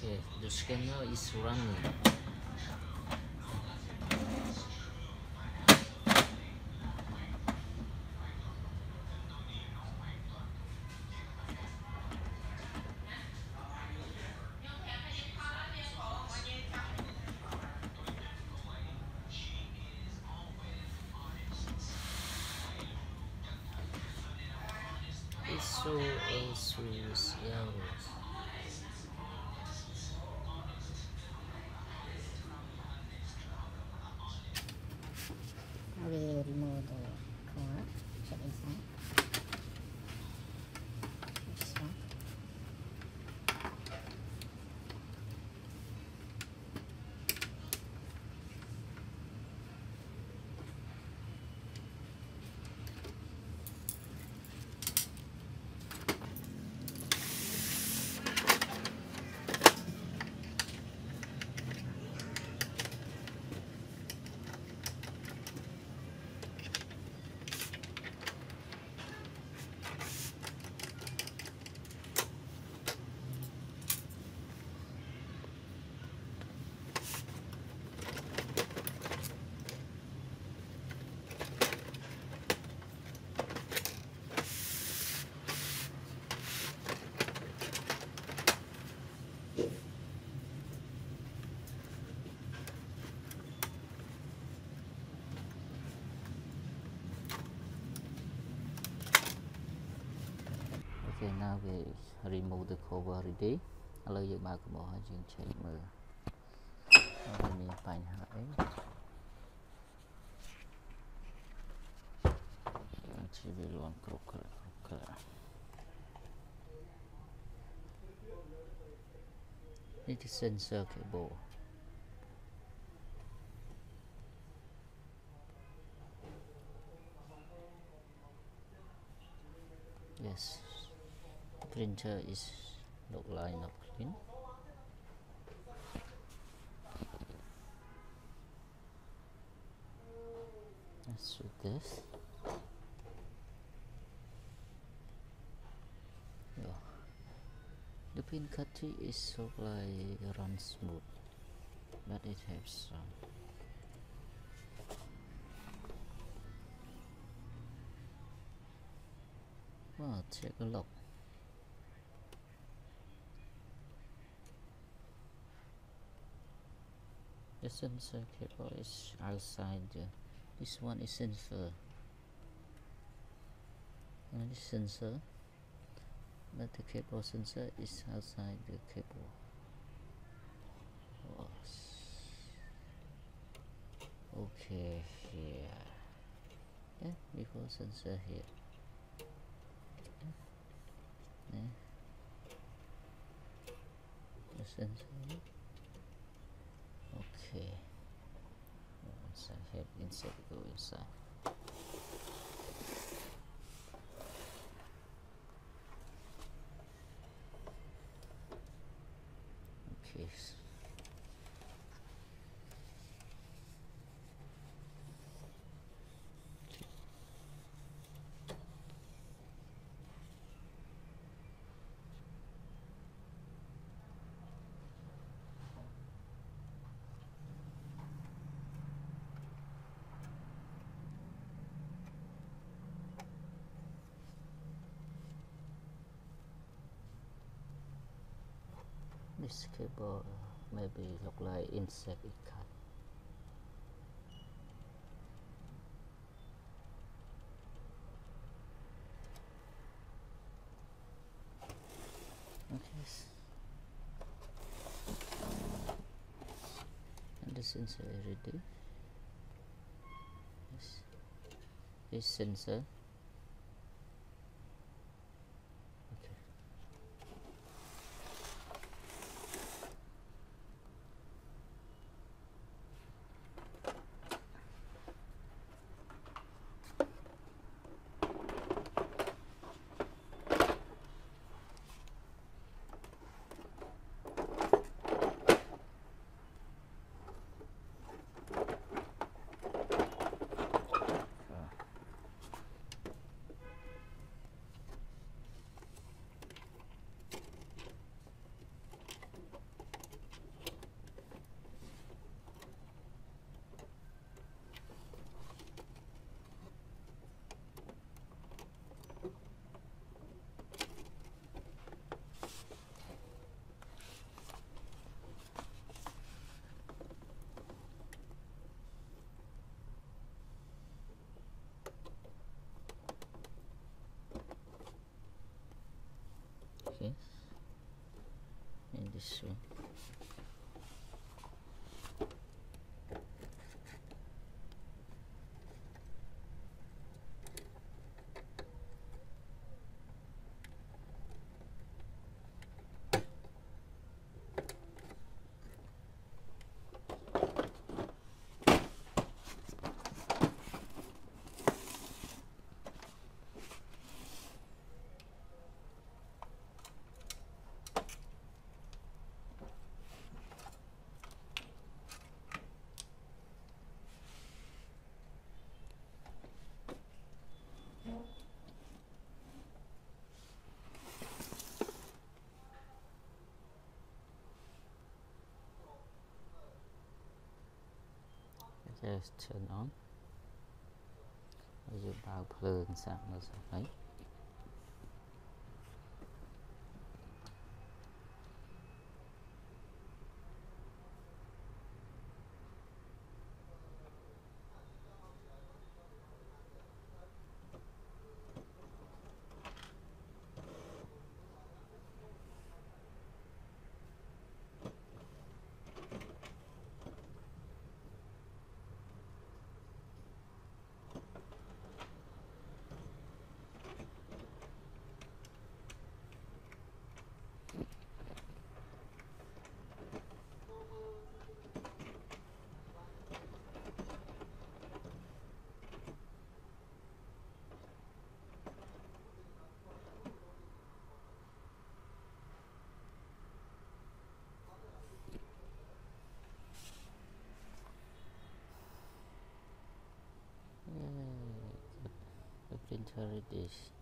Okay, the scanner is running. It shows us errors. I will remove the cover. Check inside. This one. Okay, now we remove the cover already. ឥឡូវយើងបើកកំបោះហើយយើងឆែកមើលអត់មានបញ្ហាអីជីវាលន់គ្រប់គ្រាន់នេះគឺ sensor cable. Yes, printer is look like not clean. Let's do this. Yeah. The pin cutting is so like run smooth, but it has some. Well, take a look. The sensor cable is outside. This one is sensor. And this sensor, but the cable sensor is outside the cable. Oh. Okay, here. Yeah, before sensor here. Yeah. The sensor. Okay. Inside here, inside go inside. Okay. This cable maybe look like insect it cut. Okay. And the sensor ready. Yes. This sensor. Okay, and this one. Just turn on. You bao phơi sẵn nó sẽ thấy. The printer it is